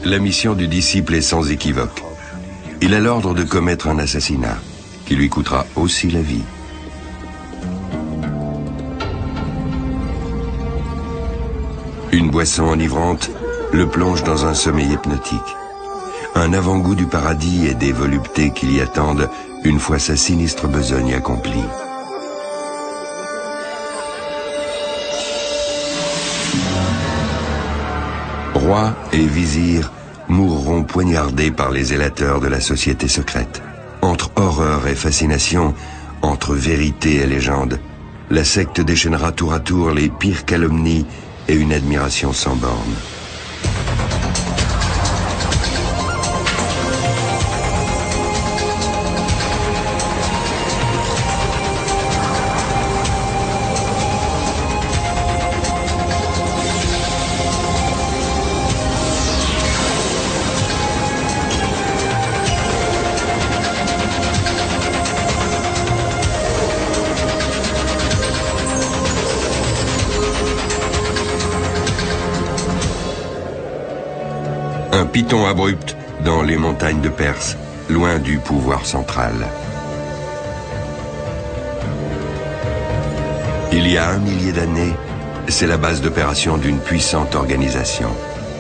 La mission du disciple est sans équivoque. Il a l'ordre de commettre un assassinat, qui lui coûtera aussi la vie. Une boisson enivrante le plonge dans un sommeil hypnotique. Un avant-goût du paradis et des voluptés qui l'y attendent une fois sa sinistre besogne accomplie. Roi et vizir mourront poignardés par les zélateurs de la société secrète. Entre horreur et fascination, entre vérité et légende, la secte déchaînera tour à tour les pires calomnies et une admiration sans borne. Un piton abrupt dans les montagnes de Perse, loin du pouvoir central. Il y a 1 millier d'années, c'est la base d'opération d'une puissante organisation.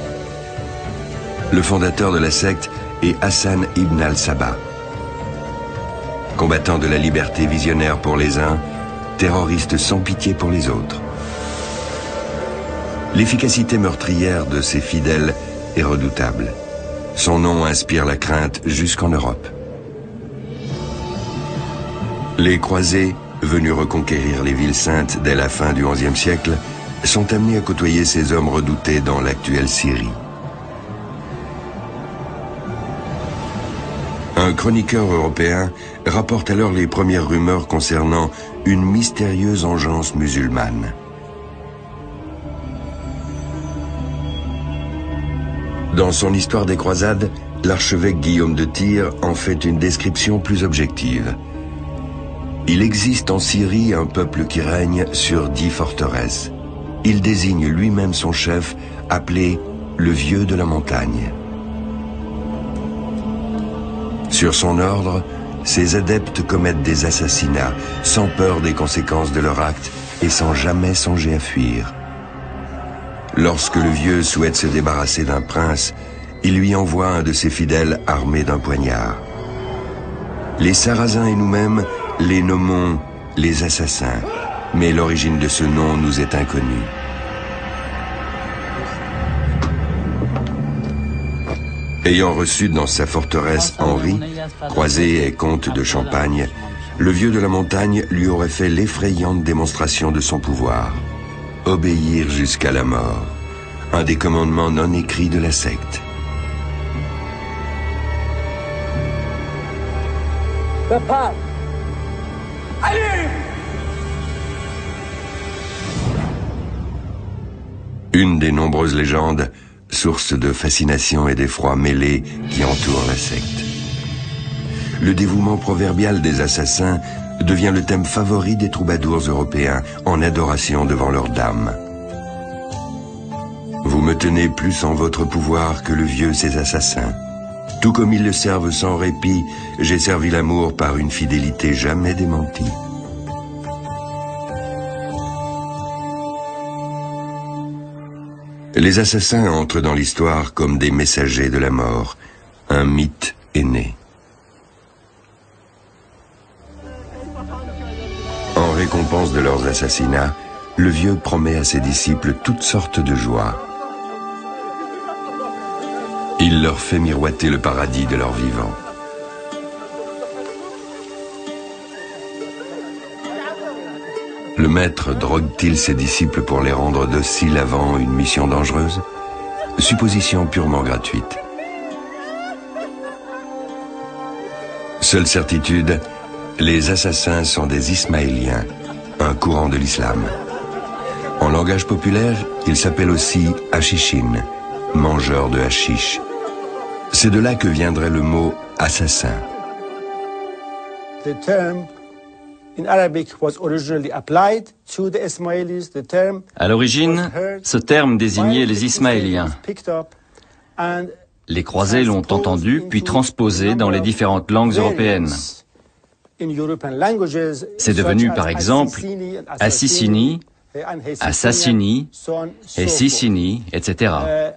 Le fondateur de la secte est Hassan ibn al-Sabah. Combattant de la liberté visionnaire pour les uns, terroriste sans pitié pour les autres. L'efficacité meurtrière de ses fidèles est redoutable. Son nom inspire la crainte jusqu'en Europe. Les croisés, venus reconquérir les villes saintes dès la fin du XIe siècle, sont amenés à côtoyer ces hommes redoutés dans l'actuelle Syrie. Un chroniqueur européen rapporte alors les premières rumeurs concernant une mystérieuse engeance musulmane. Dans son histoire des croisades, l'archevêque Guillaume de Tyr en fait une description plus objective. Il existe en Syrie un peuple qui règne sur 10 forteresses. Il désigne lui-même son chef, appelé le Vieux de la Montagne. Sur son ordre, ses adeptes commettent des assassinats, sans peur des conséquences de leur acte et sans jamais songer à fuir. Lorsque le vieux souhaite se débarrasser d'un prince, il lui envoie un de ses fidèles armé d'un poignard. Les Sarrasins et nous-mêmes les nommons les assassins, mais l'origine de ce nom nous est inconnue. Ayant reçu dans sa forteresse Henri, croisé et comte de Champagne, le Vieux de la Montagne lui aurait fait l'effrayante démonstration de son pouvoir. Obéir jusqu'à la mort, un des commandements non écrits de la secte. Papa, allez! Une des nombreuses légendes, source de fascination et d'effroi mêlés qui entourent la secte. Le dévouement proverbial des assassins devient le thème favori des troubadours européens en adoration devant leur dame. Vous me tenez plus en votre pouvoir que le vieux ses assassins. Tout comme ils le servent sans répit, j'ai servi l'amour par une fidélité jamais démentie. Les assassins entrent dans l'histoire comme des messagers de la mort. Un mythe est né. En récompense de leurs assassinats, le vieux promet à ses disciples toutes sortes de joies. Il leur fait miroiter le paradis de leur vivant. Le maître drogue-t-il ses disciples pour les rendre dociles avant une mission dangereuse? Supposition purement gratuite. Seule certitude, les assassins sont des Ismaéliens, un courant de l'islam. En langage populaire, ils s'appellent aussi Hachichin, mangeurs de hashish. C'est de là que viendrait le mot assassin. The term in Arabic was originally applied to the Ismailis. The term À l'origine, ce terme désignait les Ismaéliens. picked up and Les croisés l'ont entendu, puis transposé dans les différentes langues européennes. C'est devenu par exemple Assissini, Assassini, Essissini, etc.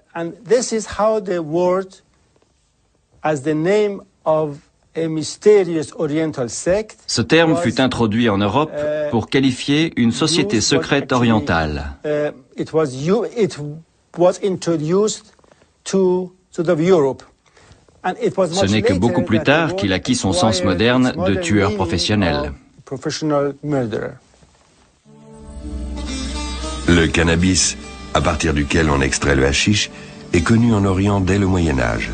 Ce terme fut introduit en Europe pour qualifier une société secrète orientale. Ce n'est que beaucoup plus tard qu'il acquit son sens moderne de tueur professionnel. Le cannabis, à partir duquel on extrait le hashish, est connu en Orient dès le Moyen-Âge.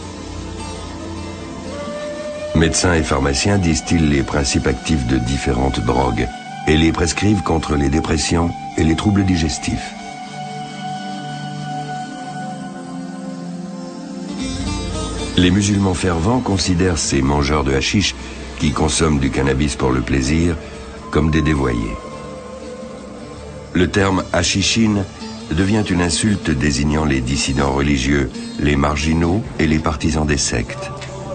Médecins et pharmaciens distillent les principes actifs de différentes drogues et les prescrivent contre les dépressions et les troubles digestifs. Les musulmans fervents considèrent ces mangeurs de hashish qui consomment du cannabis pour le plaisir comme des dévoyés. Le terme hashichine devient une insulte désignant les dissidents religieux, les marginaux et les partisans des sectes.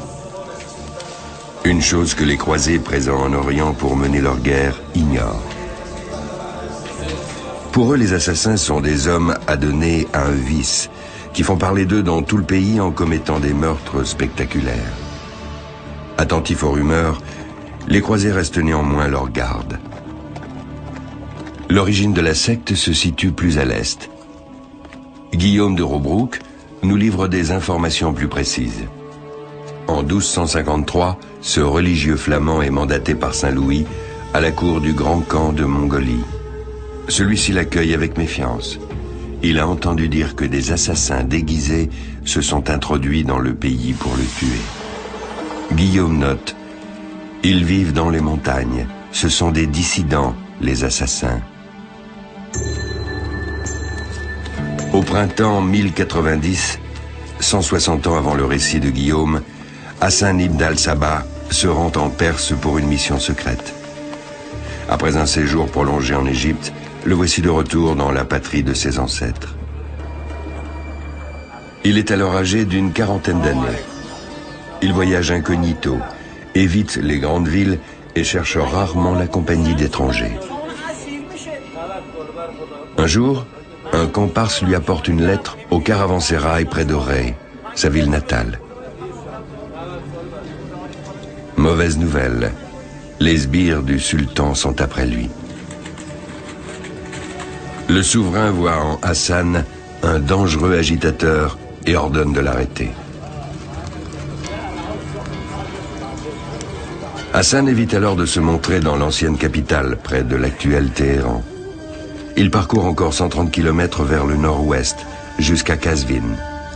Une chose que les croisés présents en Orient pour mener leur guerre ignorent. Pour eux, les assassins sont des hommes adonnés à un vice, qui font parler d'eux dans tout le pays en commettant des meurtres spectaculaires. Attentifs aux rumeurs, les croisés restent néanmoins leur garde. L'origine de la secte se situe plus à l'est. Guillaume de Robrouck nous livre des informations plus précises. En 1253, ce religieux flamand est mandaté par Saint-Louis à la cour du Grand Khan de Mongolie. Celui-ci l'accueille avec méfiance. Il a entendu dire que des assassins déguisés se sont introduits dans le pays pour le tuer. Guillaume note: « Ils vivent dans les montagnes. Ce sont des dissidents, les assassins. » Au printemps 1090, 160 ans avant le récit de Guillaume, Hassan ibn al-Sabah se rend en Perse pour une mission secrète. Après un séjour prolongé en Égypte, le voici de retour dans la patrie de ses ancêtres. Il est alors âgé d'une quarantaine d'années. Il voyage incognito, évite les grandes villes et cherche rarement la compagnie d'étrangers. Un jour, un comparse lui apporte une lettre au caravansérail près de Rey, sa ville natale. Mauvaise nouvelle, les sbires du sultan sont après lui. Le souverain voit en Hassan un dangereux agitateur et ordonne de l'arrêter. Hassan évite alors de se montrer dans l'ancienne capitale, près de l'actuel Téhéran. Il parcourt encore 130 km vers le nord-ouest, jusqu'à Qazvin.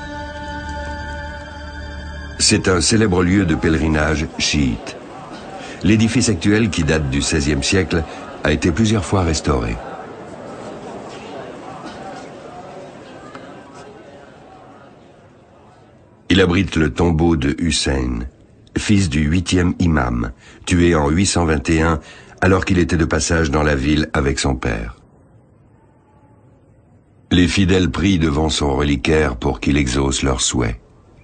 C'est un célèbre lieu de pèlerinage chiite. L'édifice actuel, qui date du XVIe siècle, a été plusieurs fois restauré. Il abrite le tombeau de Hussein, fils du 8e imam, tué en 821 alors qu'il était de passage dans la ville avec son père. Les fidèles prient devant son reliquaire pour qu'il exauce leurs souhaits.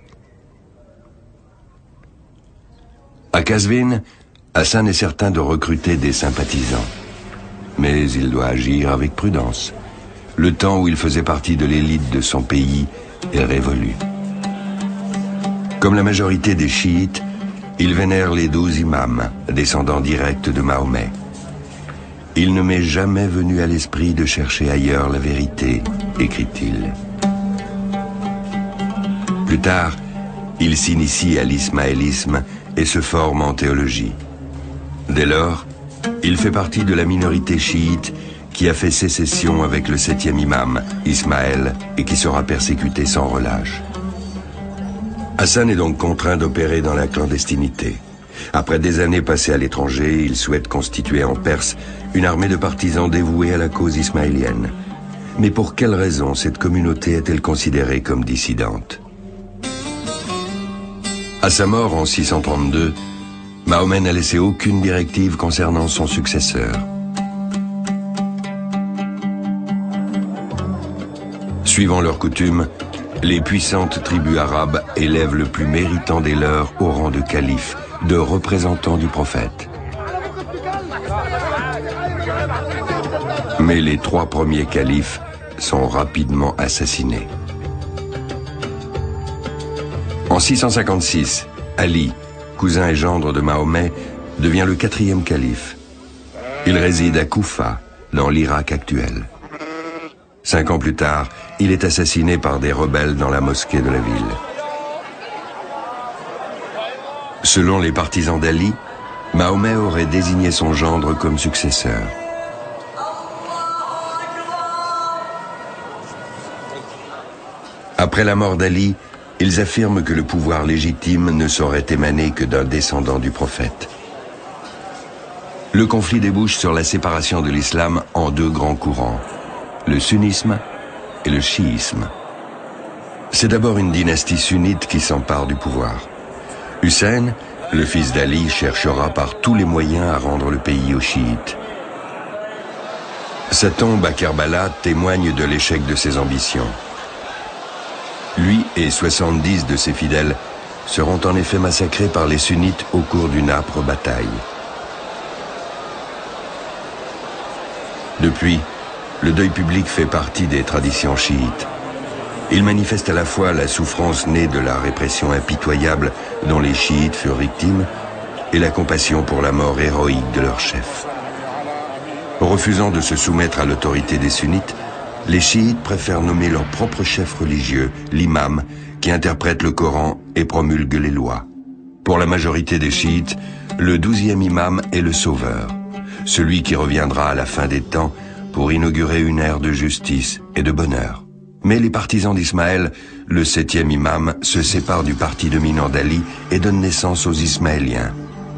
À Qazvin, Hassan est certain de recruter des sympathisants. Mais il doit agir avec prudence. Le temps où il faisait partie de l'élite de son pays est révolu. Comme la majorité des chiites, il vénère les 12 imams, descendants directs de Mahomet. Il ne m'est jamais venu à l'esprit de chercher ailleurs la vérité, écrit-il. Plus tard, il s'initie à l'ismaélisme et se forme en théologie. Dès lors, il fait partie de la minorité chiite qui a fait sécession avec le 7e imam, Ismaël, et qui sera persécuté sans relâche. Hassan est donc contraint d'opérer dans la clandestinité. Après des années passées à l'étranger, il souhaite constituer en Perse une armée de partisans dévoués à la cause ismaélienne. Mais pour quelle raison cette communauté est-elle considérée comme dissidente? À sa mort en 632, Mahomet n'a laissé aucune directive concernant son successeur. Suivant leur coutume, Les puissantes tribus arabes élèvent le plus méritant des leurs au rang de calife, de représentant du prophète. Mais les 3 premiers califes sont rapidement assassinés. En 656, Ali, cousin et gendre de Mahomet, devient le 4e calife. Il réside à Koufa, dans l'Irak actuel. 5 ans plus tard, il est assassiné par des rebelles dans la mosquée de la ville. Selon les partisans d'Ali, Mahomet aurait désigné son gendre comme successeur. Après la mort d'Ali, ils affirment que le pouvoir légitime ne saurait émaner que d'un descendant du prophète. Le conflit débouche sur la séparation de l'islam en 2 grands courants, le sunnisme et le chiisme. C'est d'abord une dynastie sunnite qui s'empare du pouvoir. Hussein, le fils d'Ali, cherchera par tous les moyens à rendre le pays aux chiites. Sa tombe à Kerbala témoigne de l'échec de ses ambitions. Lui et 70 de ses fidèles seront en effet massacrés par les sunnites au cours d'une âpre bataille. Depuis, le deuil public fait partie des traditions chiites. Il manifeste à la fois la souffrance née de la répression impitoyable dont les chiites furent victimes et la compassion pour la mort héroïque de leur chef. Refusant de se soumettre à l'autorité des sunnites, les chiites préfèrent nommer leur propre chef religieux, l'imam, qui interprète le Coran et promulgue les lois. Pour la majorité des chiites, le 12e imam est le sauveur, celui qui reviendra à la fin des temps pour inaugurer une ère de justice et de bonheur. Mais les partisans d'Ismaël, le 7e imam, se séparent du parti dominant d'Ali et donnent naissance aux Ismaéliens.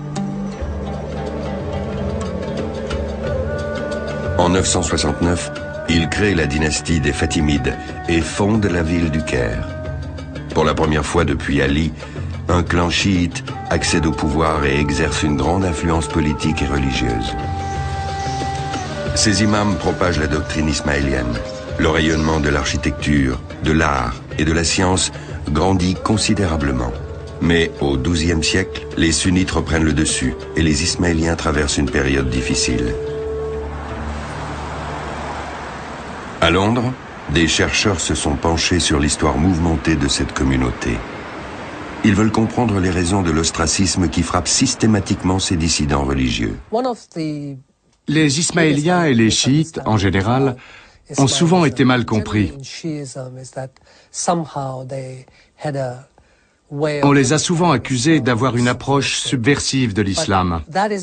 En 969, il crée la dynastie des Fatimides et fonde la ville du Caire. Pour la première fois depuis Ali, un clan chiite accède au pouvoir et exerce une grande influence politique et religieuse. Ces imams propagent la doctrine ismaélienne. Le rayonnement de l'architecture, de l'art et de la science grandit considérablement. Mais au XIIe siècle, les sunnites reprennent le dessus et les Ismaéliens traversent une période difficile. À Londres, des chercheurs se sont penchés sur l'histoire mouvementée de cette communauté. Ils veulent comprendre les raisons de l'ostracisme qui frappe systématiquement ces dissidents religieux. Les Ismaéliens et les chiites, en général, ont souvent été mal compris. On les a souvent accusés d'avoir une approche subversive de l'islam.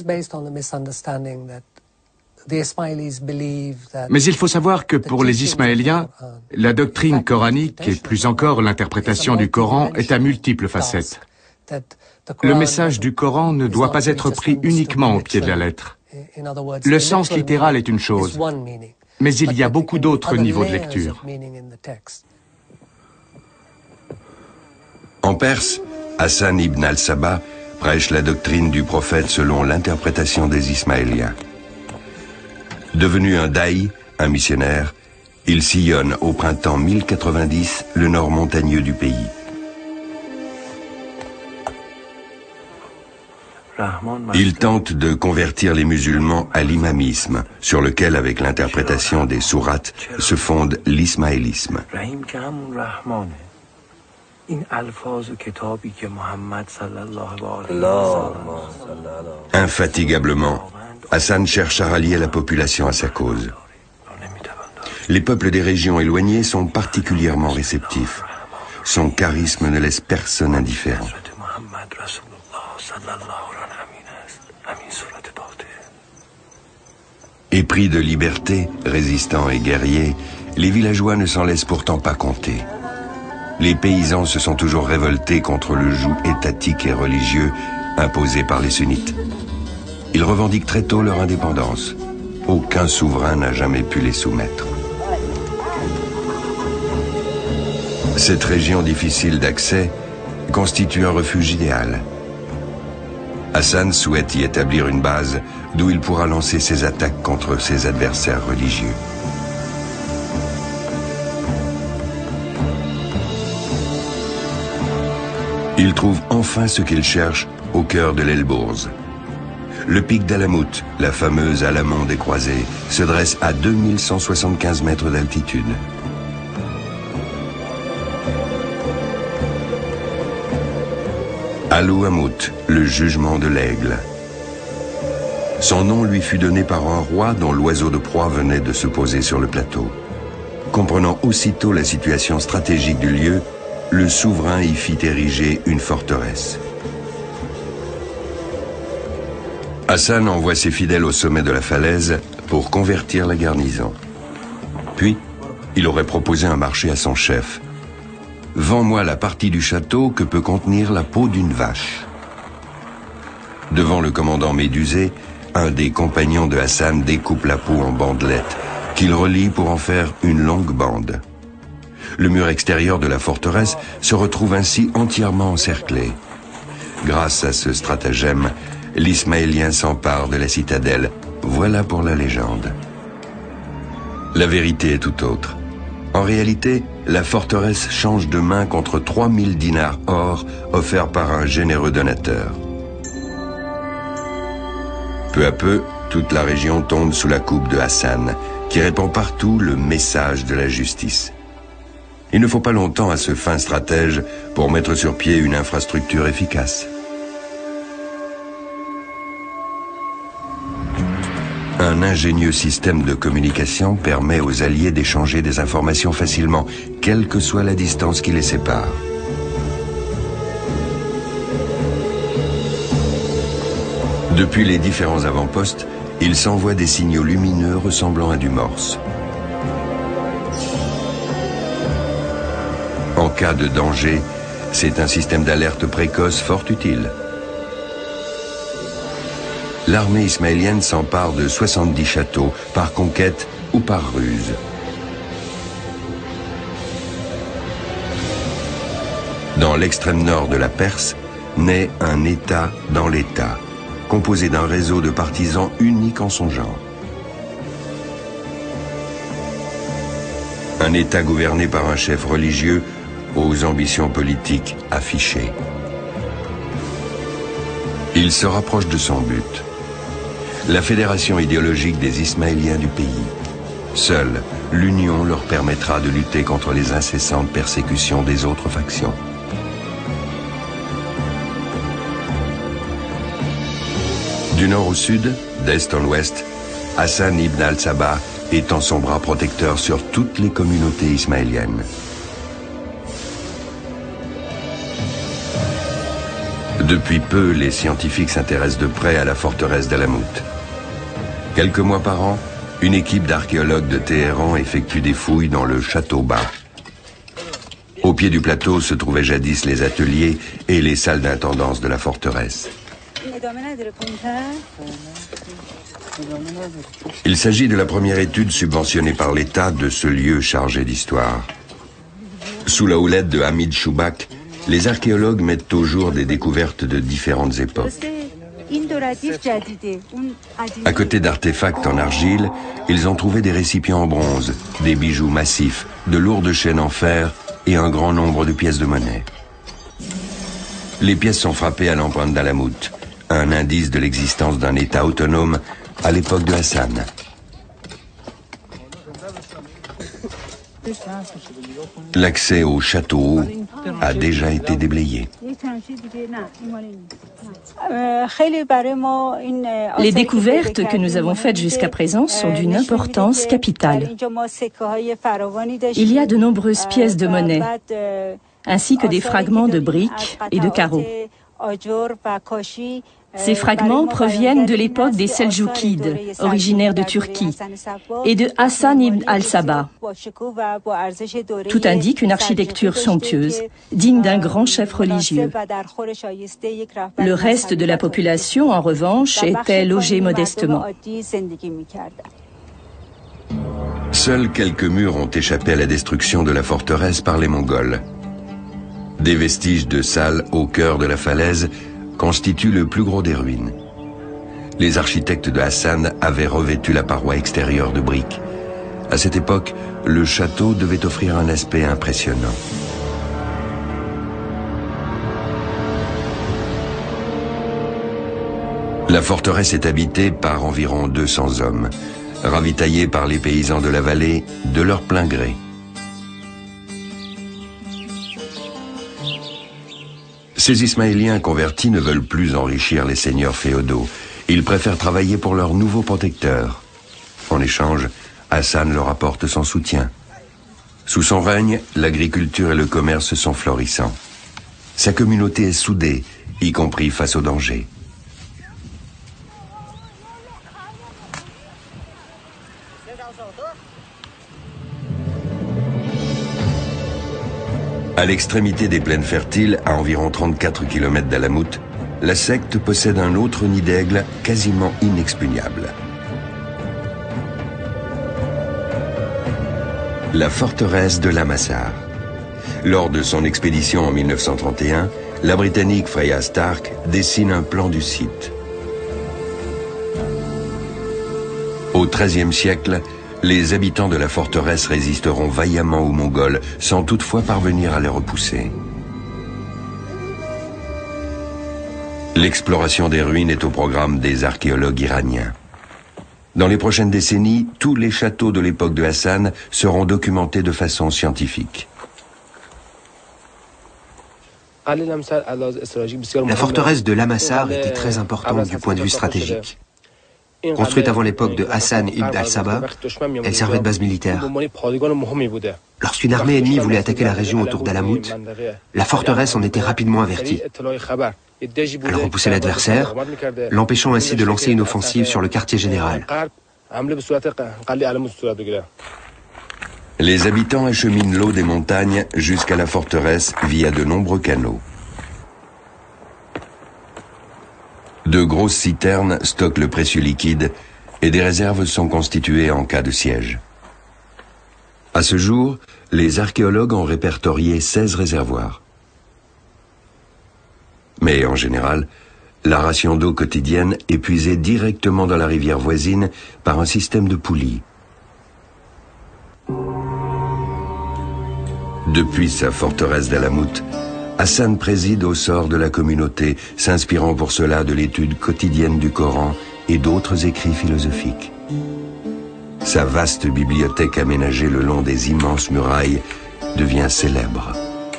Mais il faut savoir que pour les Ismaéliens, la doctrine coranique et plus encore l'interprétation du Coran est à multiples facettes. Le message du Coran ne doit pas être pris uniquement au pied de la lettre. Le sens littéral est une chose, mais il y a beaucoup d'autres niveaux de lecture. En Perse, Hassan ibn al-Sabah prêche la doctrine du prophète selon l'interprétation des Ismaéliens. Devenu un daï, un missionnaire, il sillonne au printemps 1090 le nord montagneux du pays. Il tente de convertir les musulmans à l'imamisme, sur lequel, avec l'interprétation des sourates, se fonde l'ismaélisme. Infatigablement, Hassan cherche à rallier la population à sa cause. Les peuples des régions éloignées sont particulièrement réceptifs. Son charisme ne laisse personne indifférent. Épris de liberté, résistants et guerriers, les villageois ne s'en laissent pourtant pas compter. Les paysans se sont toujours révoltés contre le joug étatique et religieux imposé par les sunnites. Ils revendiquent très tôt leur indépendance. Aucun souverain n'a jamais pu les soumettre. Cette région difficile d'accès constitue un refuge idéal. Hassan souhaite y établir une base d'où il pourra lancer ses attaques contre ses adversaires religieux. Il trouve enfin ce qu'il cherche au cœur de l'Elbourz. Le pic d'Alamout, la fameuse Alamon des Croisés, se dresse à 2175 mètres d'altitude. Alouhamout, le jugement de l'aigle. Son nom lui fut donné par un roi dont l'oiseau de proie venait de se poser sur le plateau. Comprenant aussitôt la situation stratégique du lieu, le souverain y fit ériger une forteresse. Hassan envoie ses fidèles au sommet de la falaise pour convertir la garnison. Puis, il aurait proposé un marché à son chef. « Vends-moi la partie du château que peut contenir la peau d'une vache. » Devant le commandant médusé, un des compagnons de Hassan découpe la peau en bandelettes, qu'il relie pour en faire une longue bande. Le mur extérieur de la forteresse se retrouve ainsi entièrement encerclé. Grâce à ce stratagème, l'Ismaélien s'empare de la citadelle. Voilà pour la légende. La vérité est tout autre. En réalité, la forteresse change de main contre 3000 dinars or offerts par un généreux donateur. Peu à peu, toute la région tombe sous la coupe de Hassan, qui répand partout le message de la justice. Il ne faut pas longtemps à ce fin stratège pour mettre sur pied une infrastructure efficace. Un ingénieux système de communication permet aux alliés d'échanger des informations facilement, quelle que soit la distance qui les sépare. Depuis les différents avant-postes, ils s'envoient des signaux lumineux ressemblant à du morse. En cas de danger, c'est un système d'alerte précoce fort utile. L'armée ismaélienne s'empare de 70 châteaux, par conquête ou par ruse. Dans l'extrême nord de la Perse, naît un État dans l'État, composé d'un réseau de partisans unique en son genre. Un État gouverné par un chef religieux aux ambitions politiques affichées. Il se rapproche de son but. La fédération idéologique des Ismaéliens du pays. Seule l'union leur permettra de lutter contre les incessantes persécutions des autres factions. Du nord au sud, d'est en ouest, Hassan ibn al-Sabah étend son bras protecteur sur toutes les communautés ismaéliennes. Depuis peu, les scientifiques s'intéressent de près à la forteresse d'Alamout. Quelques mois par an, une équipe d'archéologues de Téhéran effectue des fouilles dans le château bas. Au pied du plateau se trouvaient jadis les ateliers et les salles d'intendance de la forteresse. Il s'agit de la première étude subventionnée par l'État de ce lieu chargé d'histoire. Sous la houlette de Hamid Choubak, les archéologues mettent au jour des découvertes de différentes époques. À côté d'artefacts en argile, ils ont trouvé des récipients en bronze, des bijoux massifs, de lourdes chaînes en fer et un grand nombre de pièces de monnaie. Les pièces sont frappées à l'empreinte d'Alamout, un indice de l'existence d'un État autonome à l'époque de Hassan. L'accès au château haut a déjà été déblayé. Les découvertes que nous avons faites jusqu'à présent sont d'une importance capitale. Il y a de nombreuses pièces de monnaie, ainsi que des fragments de briques et de carreaux. Ces fragments proviennent de l'époque des Seldjoukides, originaires de Turquie, et de Hassan ibn al-Sabah. Tout indique une architecture somptueuse, digne d'un grand chef religieux. Le reste de la population, en revanche, était logée modestement. Seuls quelques murs ont échappé à la destruction de la forteresse par les Mongols. Des vestiges de salles au cœur de la falaise constituent le plus gros des ruines. Les architectes de Hassan avaient revêtu la paroi extérieure de briques. À cette époque, le château devait offrir un aspect impressionnant. La forteresse est habitée par environ 200 hommes, ravitaillés par les paysans de la vallée de leur plein gré. Ces Ismaéliens convertis ne veulent plus enrichir les seigneurs féodaux. Ils préfèrent travailler pour leur nouveau protecteur. En échange, Hassan leur apporte son soutien. Sous son règne, l'agriculture et le commerce sont florissants. Sa communauté est soudée, y compris face au danger. À l'extrémité des plaines fertiles, à environ 34 km d'Alamout, la secte possède un autre nid d'aigle quasiment inexpugnable. La forteresse de Lamassar. Lors de son expédition en 1931, la Britannique Freya Stark dessine un plan du site. Au XIIIe siècle, les habitants de la forteresse résisteront vaillamment aux Mongols, sans toutefois parvenir à les repousser. L'exploration des ruines est au programme des archéologues iraniens. Dans les prochaines décennies, tous les châteaux de l'époque de Hassan seront documentés de façon scientifique. La forteresse de Lamassar était très importante du point de vue stratégique. Construite avant l'époque de Hassan ibn al-Sabah, elle servait de base militaire. Lorsqu'une armée ennemie voulait attaquer la région autour d'Alamout, la forteresse en était rapidement avertie. Elle repoussait l'adversaire, l'empêchant ainsi de lancer une offensive sur le quartier général. Les habitants acheminent l'eau des montagnes jusqu'à la forteresse via de nombreux canaux. De grosses citernes stockent le précieux liquide et des réserves sont constituées en cas de siège. À ce jour, les archéologues ont répertorié 16 réservoirs. Mais en général, la ration d'eau quotidienne est puisée directement dans la rivière voisine par un système de poulies. Depuis sa forteresse d'Alamout, Hassan préside au sort de la communauté, s'inspirant pour cela de l'étude quotidienne du Coran et d'autres écrits philosophiques. Sa vaste bibliothèque aménagée le long des immenses murailles devient célèbre.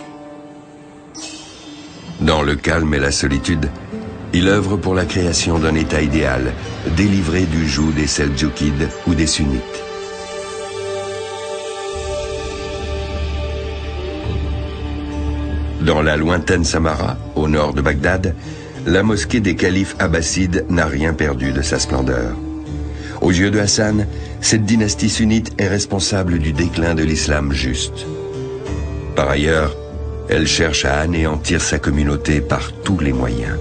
Dans le calme et la solitude, il œuvre pour la création d'un État idéal, délivré du joug des Seldjoukides ou des Sunnites. Dans la lointaine Samara, au nord de Bagdad, la mosquée des califes abbassides n'a rien perdu de sa splendeur. Aux yeux de Hassan, cette dynastie sunnite est responsable du déclin de l'islam juste. Par ailleurs, elle cherche à anéantir sa communauté par tous les moyens.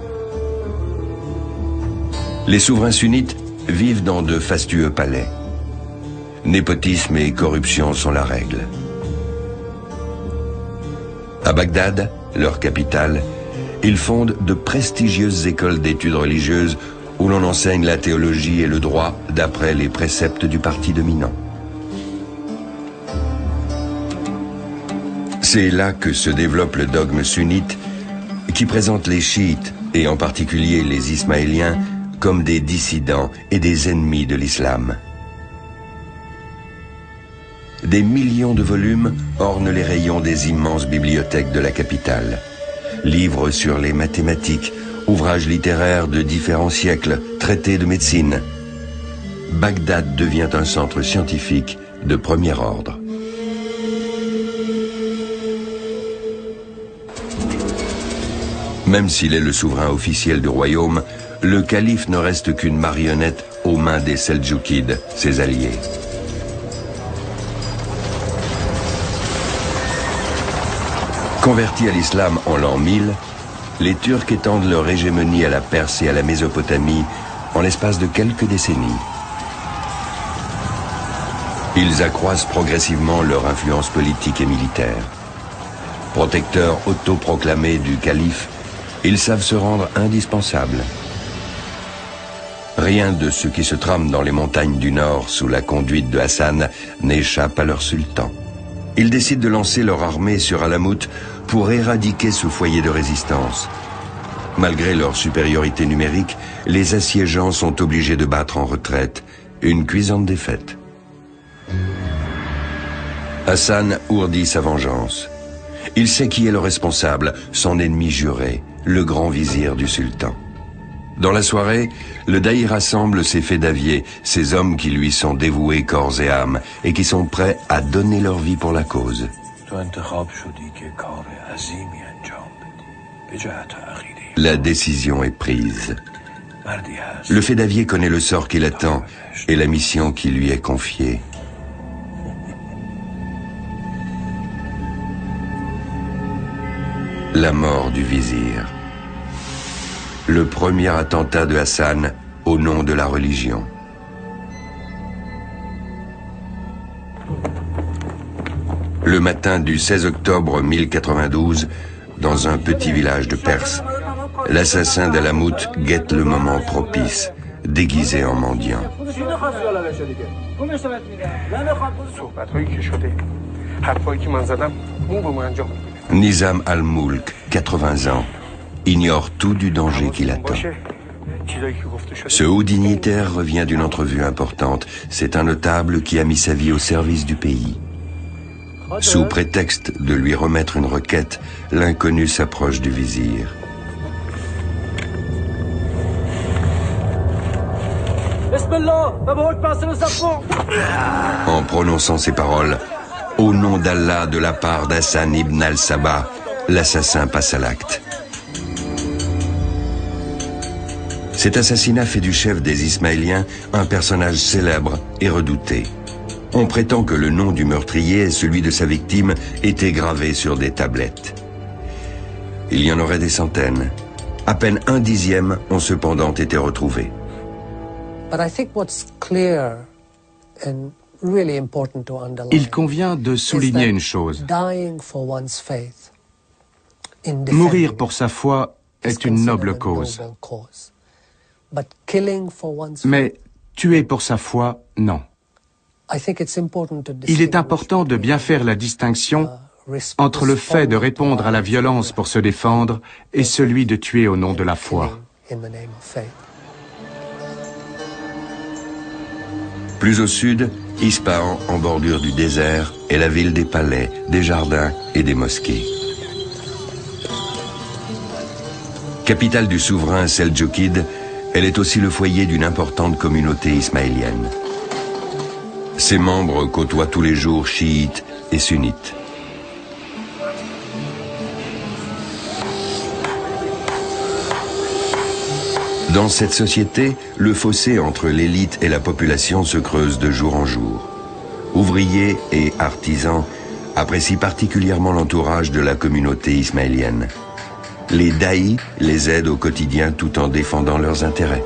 Les souverains sunnites vivent dans de fastueux palais. Népotisme et corruption sont la règle. À Bagdad, leur capitale, ils fondent de prestigieuses écoles d'études religieuses où l'on enseigne la théologie et le droit d'après les préceptes du parti dominant. C'est là que se développe le dogme sunnite qui présente les chiites, et en particulier les ismaéliens, comme des dissidents et des ennemis de l'islam. Des millions de volumes ornent les rayons des immenses bibliothèques de la capitale. Livres sur les mathématiques, ouvrages littéraires de différents siècles, traités de médecine. Bagdad devient un centre scientifique de premier ordre. Même s'il est le souverain officiel du royaume, le calife ne reste qu'une marionnette aux mains des Seldjoukides, ses alliés. Convertis à l'islam en l'an 1000, les Turcs étendent leur hégémonie à la Perse et à la Mésopotamie en l'espace de quelques décennies. Ils accroissent progressivement leur influence politique et militaire. Protecteurs autoproclamés du calife, ils savent se rendre indispensables. Rien de ce qui se trame dans les montagnes du Nord sous la conduite de Hassan n'échappe à leur sultan. Ils décident de lancer leur armée sur Alamout pour éradiquer ce foyer de résistance. Malgré leur supériorité numérique, les assiégeants sont obligés de battre en retraite, une cuisante défaite. Hassan ourdit sa vengeance. Il sait qui est le responsable, son ennemi juré, le grand vizir du sultan. Dans la soirée, le daï rassemble ses fédaviers, ces hommes qui lui sont dévoués corps et âme et qui sont prêts à donner leur vie pour la cause. La décision est prise. Le fédavier connaît le sort qui l'attend et la mission qui lui est confiée. La mort du vizir. Le premier attentat de Hassan au nom de la religion. Le matin du 16 octobre 1092, dans un petit village de Perse, l'assassin d'Alamout guette le moment propice, déguisé en mendiant. Nizam al-Mulk, 80 ans, ignore tout du danger qui l'attend. Ce haut dignitaire revient d'une entrevue importante. C'est un notable qui a mis sa vie au service du pays. Sous prétexte de lui remettre une requête, l'inconnu s'approche du vizir. En prononçant ces paroles, au nom d'Allah de la part d'Hassan ibn al-Sabah, l'assassin passe à l'acte. Cet assassinat fait du chef des Ismaéliens un personnage célèbre et redouté. On prétend que le nom du meurtrier et celui de sa victime étaient gravés sur des tablettes. Il y en aurait des centaines. À peine 1/10 ont cependant été retrouvés. Il convient de souligner une chose. Mourir pour sa foi est une noble cause. Mais tuer pour sa foi, non. Il est important de bien faire la distinction entre le fait de répondre à la violence pour se défendre et celui de tuer au nom de la foi. Plus au sud, Ispahan, en bordure du désert, est la ville des palais, des jardins et des mosquées. Capitale du souverain Seldjoukide, elle est aussi le foyer d'une importante communauté ismaélienne. Ses membres côtoient tous les jours chiites et sunnites. Dans cette société, le fossé entre l'élite et la population se creuse de jour en jour. Ouvriers et artisans apprécient particulièrement l'entourage de la communauté ismaélienne. Les daïs les aident au quotidien tout en défendant leurs intérêts.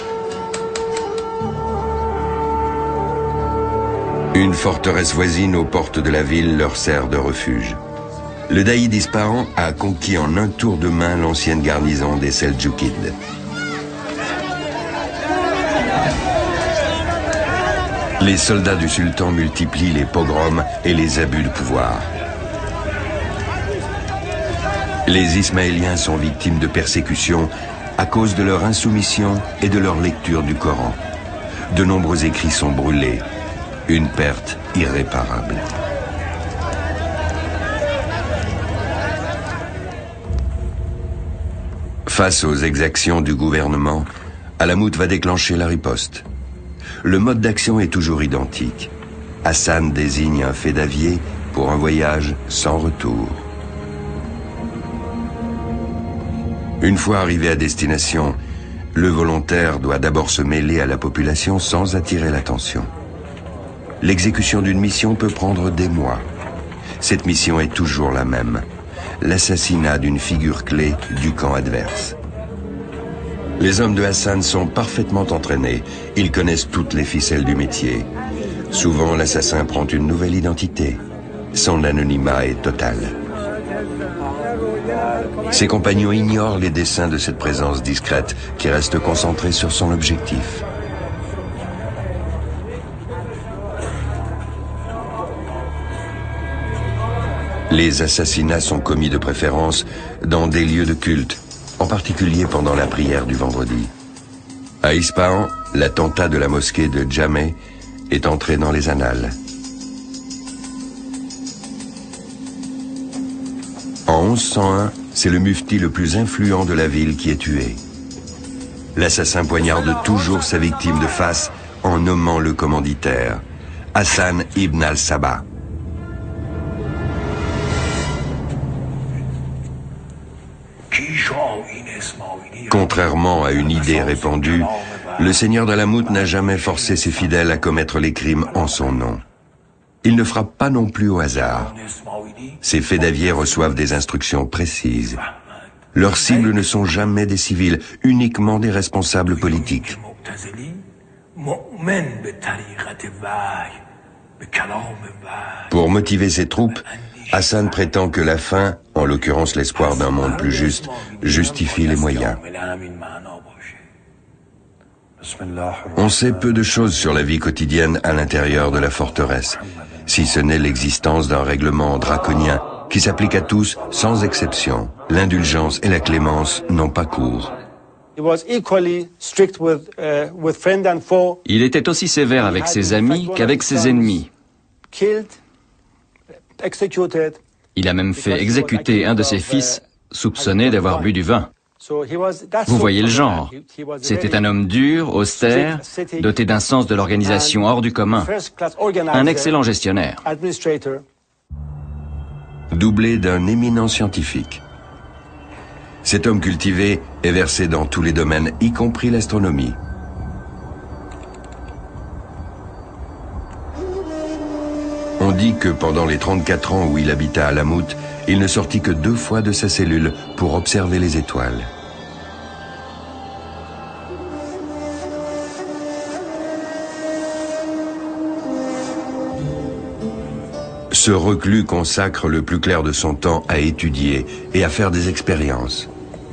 Une forteresse voisine aux portes de la ville leur sert de refuge. Le daï d'Ispahan a conquis en un tour de main l'ancienne garnison des Seldjoukides. Les soldats du sultan multiplient les pogroms et les abus de pouvoir. Les Ismaéliens sont victimes de persécutions à cause de leur insoumission et de leur lecture du Coran. De nombreux écrits sont brûlés, une perte irréparable. Face aux exactions du gouvernement, Alamout va déclencher la riposte. Le mode d'action est toujours identique. Hassan désigne un fédavier pour un voyage sans retour. Une fois arrivé à destination, le volontaire doit d'abord se mêler à la population sans attirer l'attention. L'exécution d'une mission peut prendre des mois. Cette mission est toujours la même, l'assassinat d'une figure clé du camp adverse. Les hommes de Hassan sont parfaitement entraînés. Ils connaissent toutes les ficelles du métier. Souvent, l'assassin prend une nouvelle identité. Son anonymat est total. Ses compagnons ignorent les desseins de cette présence discrète qui reste concentrée sur son objectif. Les assassinats sont commis de préférence dans des lieux de culte, en particulier pendant la prière du vendredi. À Ispahan, l'attentat de la mosquée de Jameh est entré dans les annales. En 1101, c'est le mufti le plus influent de la ville qui est tué. L'assassin poignarde toujours sa victime de face en nommant le commanditaire, Hassan ibn al-Sabah. Contrairement à une idée répandue, le seigneur d'Alamout n'a jamais forcé ses fidèles à commettre les crimes en son nom. Il ne frappe pas non plus au hasard. Ses fédaviers reçoivent des instructions précises. Leurs cibles ne sont jamais des civils, uniquement des responsables politiques. Pour motiver ses troupes, Hassan prétend que la fin, en l'occurrence l'espoir d'un monde plus juste, justifie les moyens. On sait peu de choses sur la vie quotidienne à l'intérieur de la forteresse, si ce n'est l'existence d'un règlement draconien qui s'applique à tous sans exception. L'indulgence et la clémence n'ont pas cours. Il était aussi sévère avec ses amis qu'avec ses ennemis. Il a même fait exécuter un de ses fils, soupçonné d'avoir bu du vin. Vous voyez le genre. C'était un homme dur, austère, doté d'un sens de l'organisation hors du commun. Un excellent gestionnaire. Doublé d'un éminent scientifique. Cet homme cultivé est versé dans tous les domaines, y compris l'astronomie. On dit que pendant les 34 ans où il habita à Alamout, il ne sortit que 2 fois de sa cellule pour observer les étoiles. Ce reclus consacre le plus clair de son temps à étudier et à faire des expériences.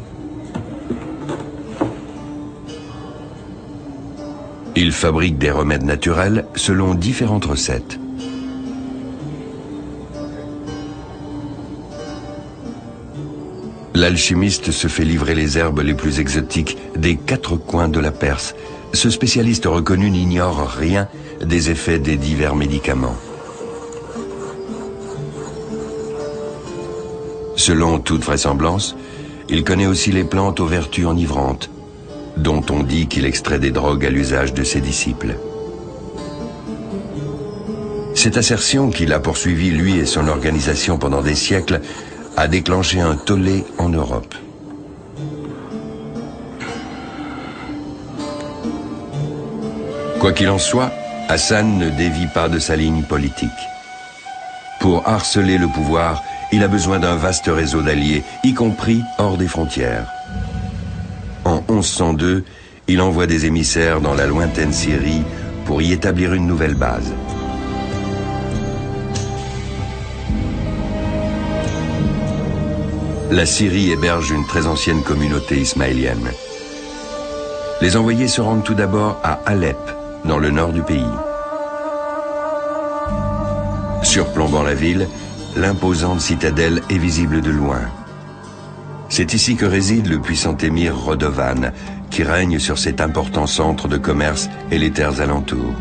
Il fabrique des remèdes naturels selon différentes recettes. L'alchimiste se fait livrer les herbes les plus exotiques des 4 coins de la Perse. Ce spécialiste reconnu n'ignore rien des effets des divers médicaments. Selon toute vraisemblance, il connaît aussi les plantes aux vertus enivrantes, dont on dit qu'il extrait des drogues à l'usage de ses disciples. Cette assertion qu'il a poursuivie lui et son organisation pendant des siècles a déclenché un tollé en Europe. Quoi qu'il en soit, Hassan ne dévie pas de sa ligne politique. Pour harceler le pouvoir, il a besoin d'un vaste réseau d'alliés, y compris hors des frontières. En 1102, il envoie des émissaires dans la lointaine Syrie pour y établir une nouvelle base. La Syrie héberge une très ancienne communauté ismaélienne. Les envoyés se rendent tout d'abord à Alep, dans le nord du pays. Surplombant la ville, l'imposante citadelle est visible de loin. C'est ici que réside le puissant émir Rodovan, qui règne sur cet important centre de commerce et les terres alentours.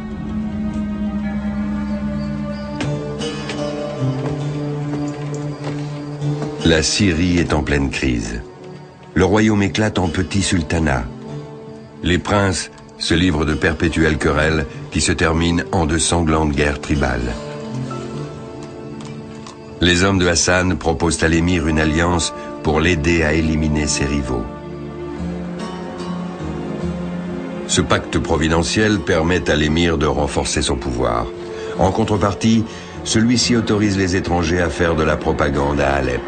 La Syrie est en pleine crise. Le royaume éclate en petits sultanats. Les princes se livrent de perpétuelles querelles qui se terminent en de sanglantes guerres tribales. Les hommes de Hassan proposent à l'émir une alliance pour l'aider à éliminer ses rivaux. Ce pacte providentiel permet à l'émir de renforcer son pouvoir. En contrepartie, celui-ci autorise les étrangers à faire de la propagande à Alep.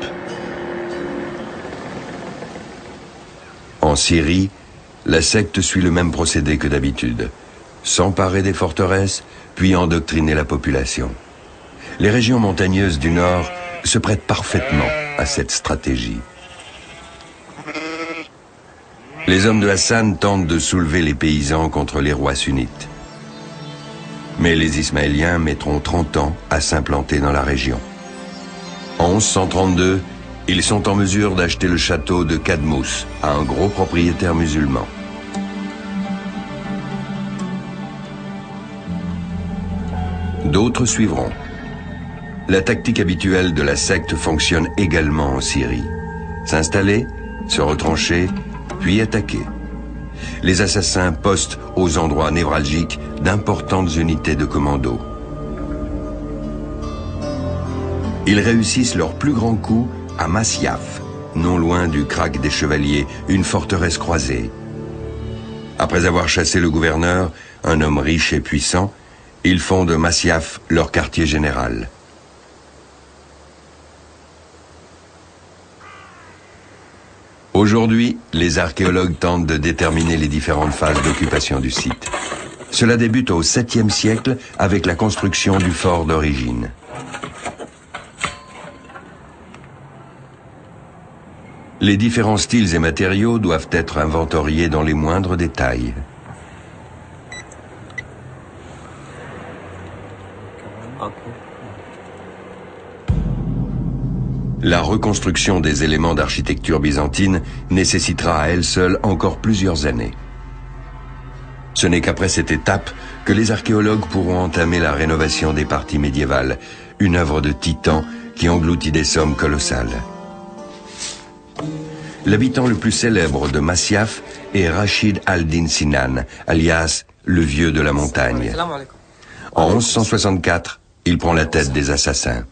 En Syrie, la secte suit le même procédé que d'habitude. S'emparer des forteresses, puis endoctriner la population. Les régions montagneuses du nord se prêtent parfaitement à cette stratégie. Les hommes de Hassan tentent de soulever les paysans contre les rois sunnites. Mais les Ismaéliens mettront 30 ans à s'implanter dans la région. En 1132, Ils sont en mesure d'acheter le château de Kadmous à un gros propriétaire musulman. D'autres suivront. La tactique habituelle de la secte fonctionne également en Syrie. S'installer, se retrancher, puis attaquer. Les assassins postent aux endroits névralgiques d'importantes unités de commando. Ils réussissent leur plus grand coup à Masyaf, non loin du Krach des Chevaliers, une forteresse croisée. Après avoir chassé le gouverneur, un homme riche et puissant, ils font de Masyaf leur quartier général. Aujourd'hui, les archéologues tentent de déterminer les différentes phases d'occupation du site. Cela débute au 7e siècle avec la construction du fort d'origine. Les différents styles et matériaux doivent être inventoriés dans les moindres détails. La reconstruction des éléments d'architecture byzantine nécessitera à elle seule encore plusieurs années. Ce n'est qu'après cette étape que les archéologues pourront entamer la rénovation des parties médiévales, une œuvre de titan qui engloutit des sommes colossales. L'habitant le plus célèbre de Masyaf est Rachid al-Din Sinan, alias le vieux de la montagne. En 1164, il prend la tête des assassins.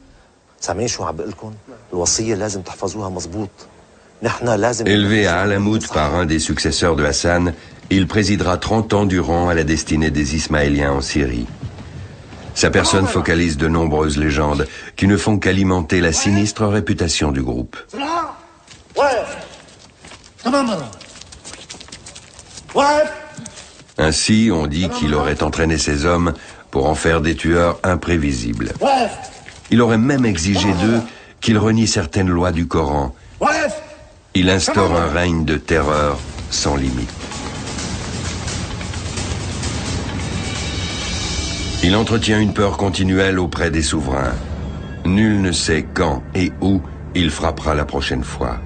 Élevé à Alamout par un des successeurs de Hassan, il présidera 30 ans durant à la destinée des Ismaéliens en Syrie. Sa personne focalise de nombreuses légendes qui ne font qu'alimenter la sinistre réputation du groupe. Ainsi, on dit qu'il aurait entraîné ses hommes pour en faire des tueurs imprévisibles. Il aurait même exigé d'eux qu'ils renient certaines lois du Coran. Il instaure un règne de terreur sans limite. Il entretient une peur continuelle auprès des souverains. Nul ne sait quand et où il frappera la prochaine fois.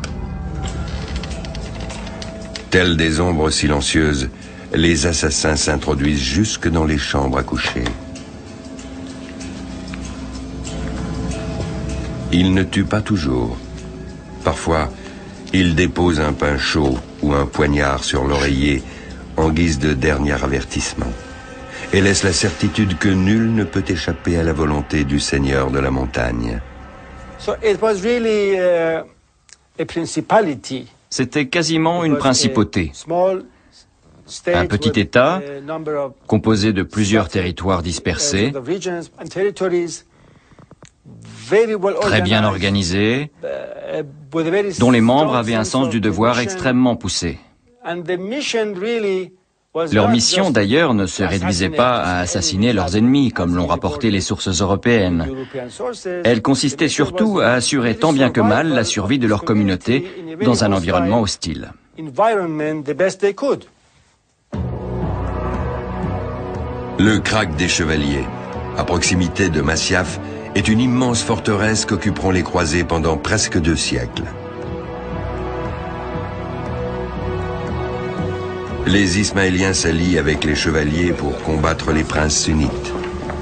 Tels des ombres silencieuses, les assassins s'introduisent jusque dans les chambres à coucher. Ils ne tuent pas toujours. Parfois, ils déposent un pain chaud ou un poignard sur l'oreiller en guise de dernier avertissement et laissent la certitude que nul ne peut échapper à la volonté du Seigneur de la montagne. C'était quasiment une principauté. Un petit État composé de plusieurs territoires dispersés, très bien organisé, dont les membres avaient un sens du devoir extrêmement poussé. Leur mission, d'ailleurs, ne se réduisait pas à assassiner leurs ennemis, comme l'ont rapporté les sources européennes. Elle consistait surtout à assurer tant bien que mal la survie de leur communauté dans un environnement hostile. Le Krach des Chevaliers, à proximité de Masyaf, est une immense forteresse qu'occuperont les croisés pendant presque 2 siècles. Les Ismaéliens s'allient avec les chevaliers pour combattre les princes sunnites.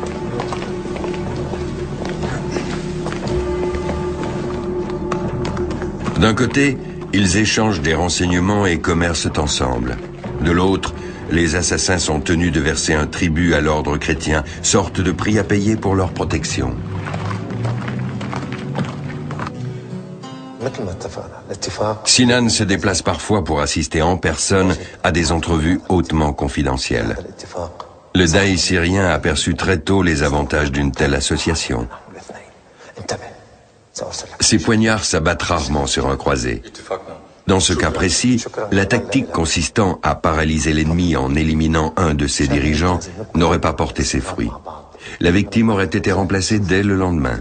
D'un côté, ils échangent des renseignements et commercent ensemble. De l'autre, les assassins sont tenus de verser un tribut à l'ordre chrétien, sorte de prix à payer pour leur protection. Sinan se déplace parfois pour assister en personne à des entrevues hautement confidentielles. Le Daï syrien aperçut très tôt les avantages d'une telle association. Ces poignards s'abattent rarement sur un croisé. Dans ce cas précis, la tactique consistant à paralyser l'ennemi en éliminant un de ses dirigeants n'aurait pas porté ses fruits. La victime aurait été remplacée dès le lendemain.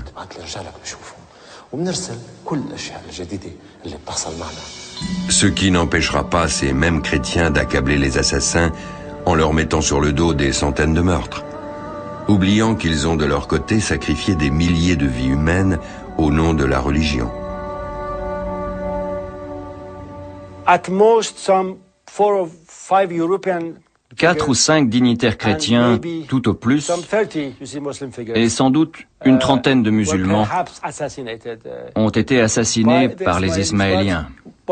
Ce qui n'empêchera pas ces mêmes chrétiens d'accabler les assassins en leur mettant sur le dos des centaines de meurtres, oubliant qu'ils ont de leur côté sacrifié des milliers de vies humaines au nom de la religion. At most, some 4 or 5 European 4 ou 5 dignitaires chrétiens, tout au plus, et sans doute une trentaine de musulmans ont été assassinés par les Ismaéliens.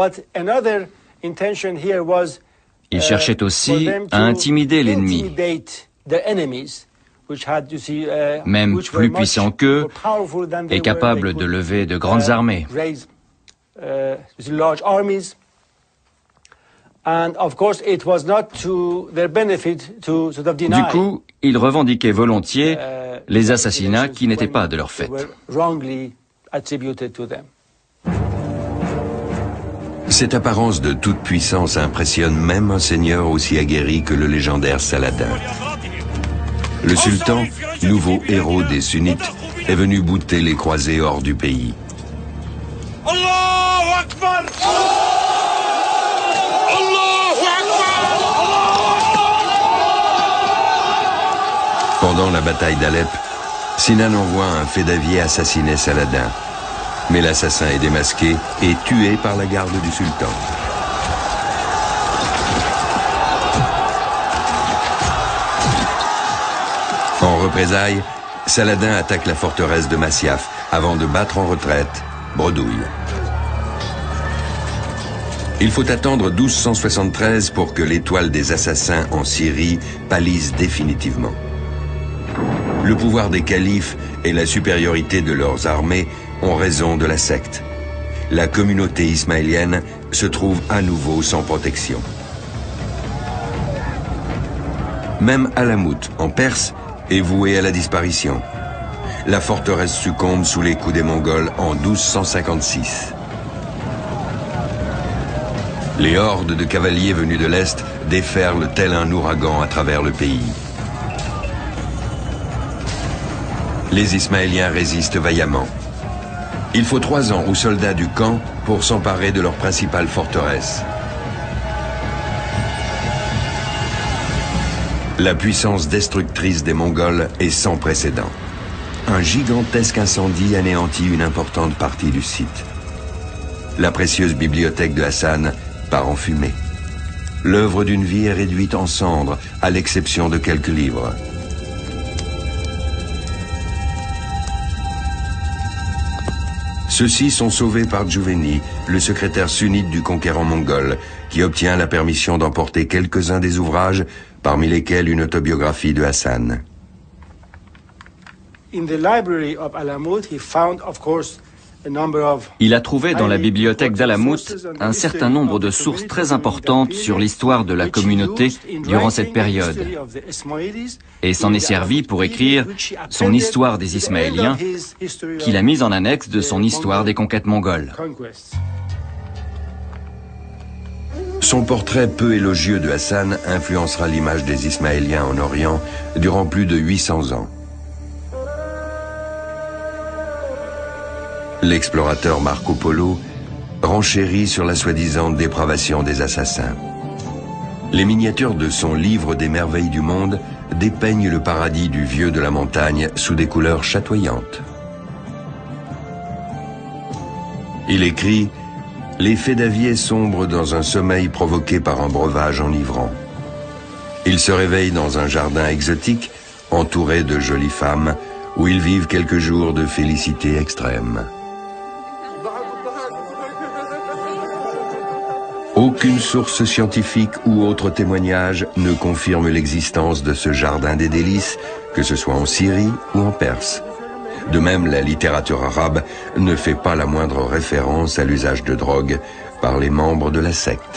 Ils cherchaient aussi à intimider l'ennemi, même plus puissant qu'eux et capable de lever de grandes armées. Du coup, ils revendiquaient volontiers les assassinats qui n'étaient pas de leur fait. Cette apparence de toute puissance impressionne même un seigneur aussi aguerri que le légendaire Saladin. Le sultan, nouveau héros des sunnites, est venu bouter les croisés hors du pays. Allahu Akbar! Pendant la bataille d'Alep, Sinan envoie un fédavier assassiner Saladin. Mais l'assassin est démasqué et tué par la garde du sultan. En représailles, Saladin attaque la forteresse de Masyaf avant de battre en retraite Bredouille. Il faut attendre 1273 pour que l'étoile des assassins en Syrie pâlisse définitivement. Le pouvoir des califes et la supériorité de leurs armées ont raison de la secte. La communauté ismaélienne se trouve à nouveau sans protection. Même Alamout, en Perse, est vouée à la disparition. La forteresse succombe sous les coups des Mongols en 1256. Les hordes de cavaliers venus de l'Est déferlent tel un ouragan à travers le pays. Les Ismaéliens résistent vaillamment. Il faut 3 ans aux soldats du camp pour s'emparer de leur principale forteresse. La puissance destructrice des Mongols est sans précédent. Un gigantesque incendie anéantit une importante partie du site. La précieuse bibliothèque de Hassan part en fumée. L'œuvre d'une vie est réduite en cendres, à l'exception de quelques livres. Ceux-ci sont sauvés par Djouveni, le secrétaire sunnite du conquérant mongol, qui obtient la permission d'emporter quelques-uns des ouvrages, parmi lesquels une autobiographie de Hassan. Il a trouvé dans la bibliothèque d'Alamout un certain nombre de sources très importantes sur l'histoire de la communauté durant cette période et s'en est servi pour écrire son histoire des Ismaéliens qu'il a mise en annexe de son histoire des conquêtes mongoles. Son portrait peu élogieux de Hassan influencera l'image des Ismaéliens en Orient durant plus de 800 ans. L'explorateur Marco Polo renchérit sur la soi-disant dépravation des assassins. Les miniatures de son livre des merveilles du monde dépeignent le paradis du vieux de la montagne sous des couleurs chatoyantes. Il écrit « Les fédaviers sombrent dans un sommeil provoqué par un breuvage enivrant. Ils se réveillent dans un jardin exotique, entouré de jolies femmes, où ils vivent quelques jours de félicité extrême. » Aucune source scientifique ou autre témoignage ne confirme l'existence de ce jardin des délices, que ce soit en Syrie ou en Perse. De même, la littérature arabe ne fait pas la moindre référence à l'usage de drogue par les membres de la secte.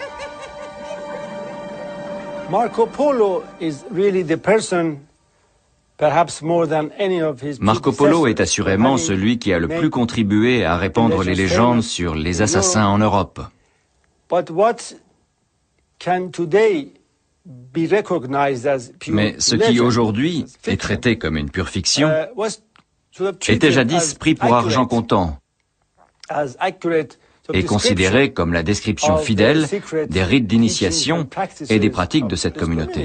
Marco Polo est assurément celui qui a le plus contribué à répandre les légendes sur les assassins en Europe. Mais ce qui aujourd'hui est traité comme une pure fiction était jadis pris pour argent comptant et considéré comme la description fidèle des rites d'initiation et des pratiques de cette communauté.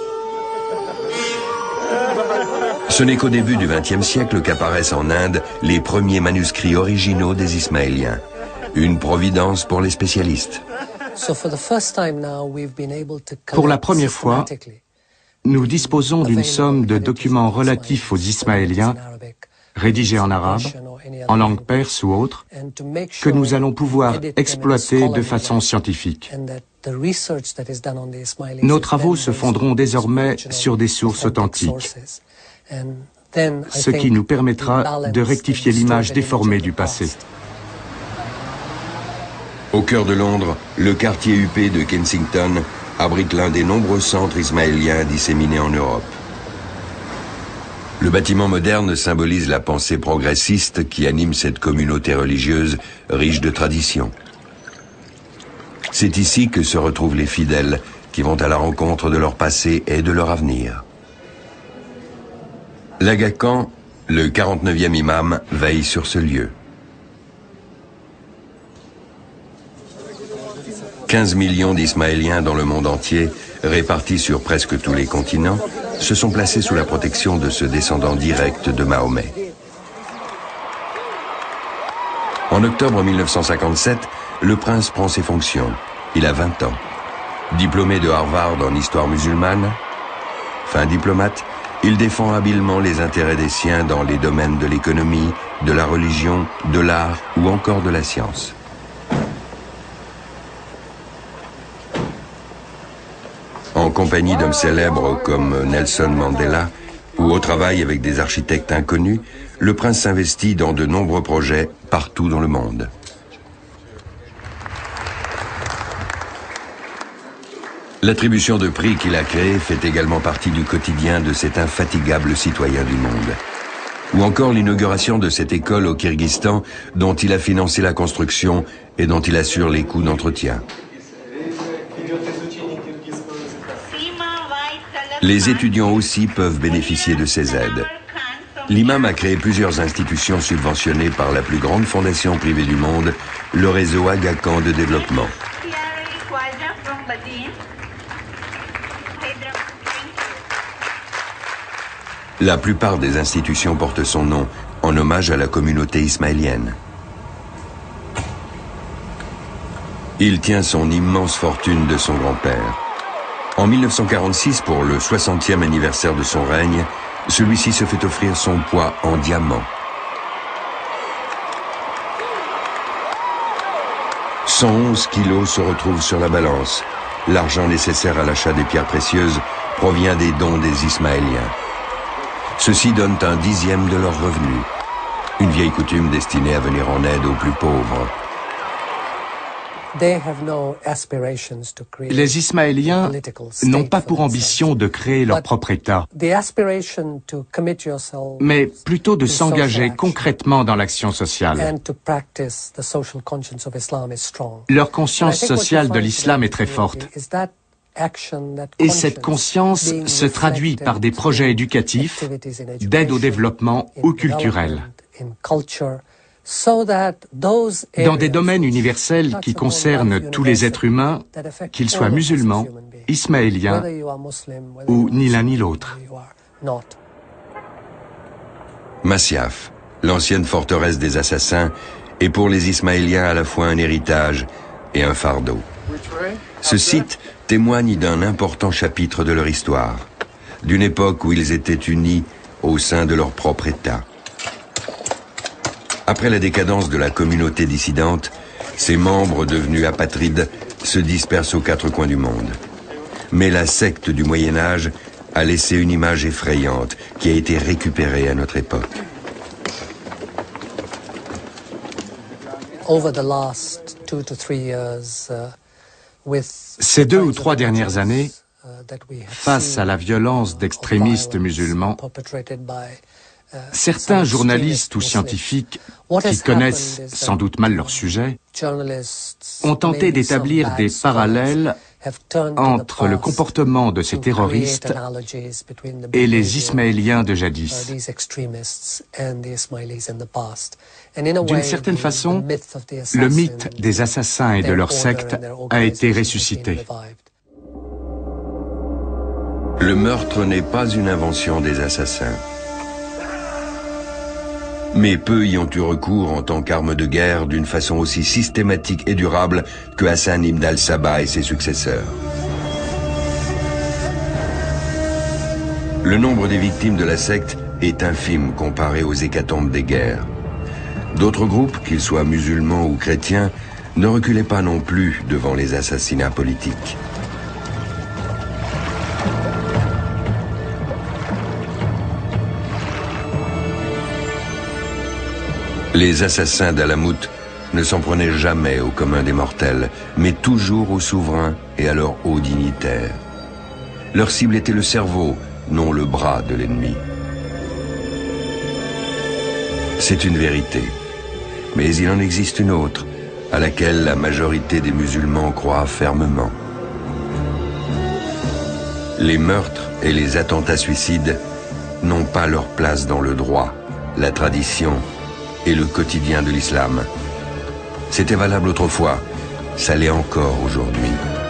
Ce n'est qu'au début du XXe siècle qu'apparaissent en Inde les premiers manuscrits originaux des Ismaéliens. Une providence pour les spécialistes. Pour la première fois, nous disposons d'une somme de documents relatifs aux Ismaéliens, rédigés en arabe, en langue perse ou autre, que nous allons pouvoir exploiter de façon scientifique. Nos travaux se fonderont désormais sur des sources authentiques, ce qui nous permettra de rectifier l'image déformée du passé. Au cœur de Londres, le quartier huppé de Kensington abrite l'un des nombreux centres ismaéliens disséminés en Europe. Le bâtiment moderne symbolise la pensée progressiste qui anime cette communauté religieuse riche de traditions. C'est ici que se retrouvent les fidèles qui vont à la rencontre de leur passé et de leur avenir. L'Aga Khan, le 49e imam, veille sur ce lieu. 15 millions d'Ismaéliens dans le monde entier, répartis sur presque tous les continents, se sont placés sous la protection de ce descendant direct de Mahomet. En octobre 1957, le prince prend ses fonctions. Il a 20 ans. Diplômé de Harvard en histoire musulmane, fin diplomate, il défend habilement les intérêts des siens dans les domaines de l'économie, de la religion, de l'art ou encore de la science. En compagnie d'hommes célèbres comme Nelson Mandela ou au travail avec des architectes inconnus, le prince s'investit dans de nombreux projets partout dans le monde. L'attribution de prix qu'il a créée fait également partie du quotidien de cet infatigable citoyen du monde. Ou encore l'inauguration de cette école au Kyrgyzstan dont il a financé la construction et dont il assure les coûts d'entretien. Les étudiants aussi peuvent bénéficier de ces aides. L'imam a créé plusieurs institutions subventionnées par la plus grande fondation privée du monde, le réseau Aga Khan de développement. La plupart des institutions portent son nom, en hommage à la communauté ismaélienne. Il tient son immense fortune de son grand-père. En 1946, pour le 60e anniversaire de son règne, celui-ci se fait offrir son poids en diamants. 111 kilos se retrouvent sur la balance. L'argent nécessaire à l'achat des pierres précieuses provient des dons des Ismaéliens. Ceux-ci donnent un dixième de leurs revenus. Une vieille coutume destinée à venir en aide aux plus pauvres. Les Ismaéliens n'ont pas pour ambition de créer leur propre État, mais plutôt de s'engager concrètement dans l'action sociale. Leur conscience sociale de l'islam est très forte. Et cette conscience se traduit par des projets éducatifs, d'aide au développement ou culturel. Dans des domaines universels qui concernent tous les êtres humains, qu'ils soient musulmans, ismaéliens ou ni l'un ni l'autre. Masyaf, l'ancienne forteresse des assassins, est pour les Ismaéliens à la fois un héritage et un fardeau. Ce site témoigne d'un important chapitre de leur histoire, d'une époque où ils étaient unis au sein de leur propre État. Après la décadence de la communauté dissidente, ses membres devenus apatrides se dispersent aux quatre coins du monde. Mais la secte du Moyen-Âge a laissé une image effrayante qui a été récupérée à notre époque. Ces 2 ou 3 dernières années, face à la violence d'extrémistes musulmans, certains journalistes ou scientifiques qui connaissent sans doute mal leur sujet ont tenté d'établir des parallèles entre le comportement de ces terroristes et les Ismaéliens de jadis. D'une certaine façon, le mythe des assassins et de leur secte a été ressuscité. Le meurtre n'est pas une invention des assassins. Mais peu y ont eu recours en tant qu'arme de guerre d'une façon aussi systématique et durable que Hassan ibn al-Sabah et ses successeurs. Le nombre des victimes de la secte est infime comparé aux hécatombes des guerres. D'autres groupes, qu'ils soient musulmans ou chrétiens, ne reculaient pas non plus devant les assassinats politiques. Les assassins d'Alamout ne s'en prenaient jamais au commun des mortels, mais toujours aux souverains et à leurs hauts dignitaires. Leur cible était le cerveau, non le bras de l'ennemi. C'est une vérité, mais il en existe une autre, à laquelle la majorité des musulmans croient fermement. Les meurtres et les attentats suicides n'ont pas leur place dans le droit, la tradition et le quotidien de l'islam. C'était valable autrefois, ça l'est encore aujourd'hui.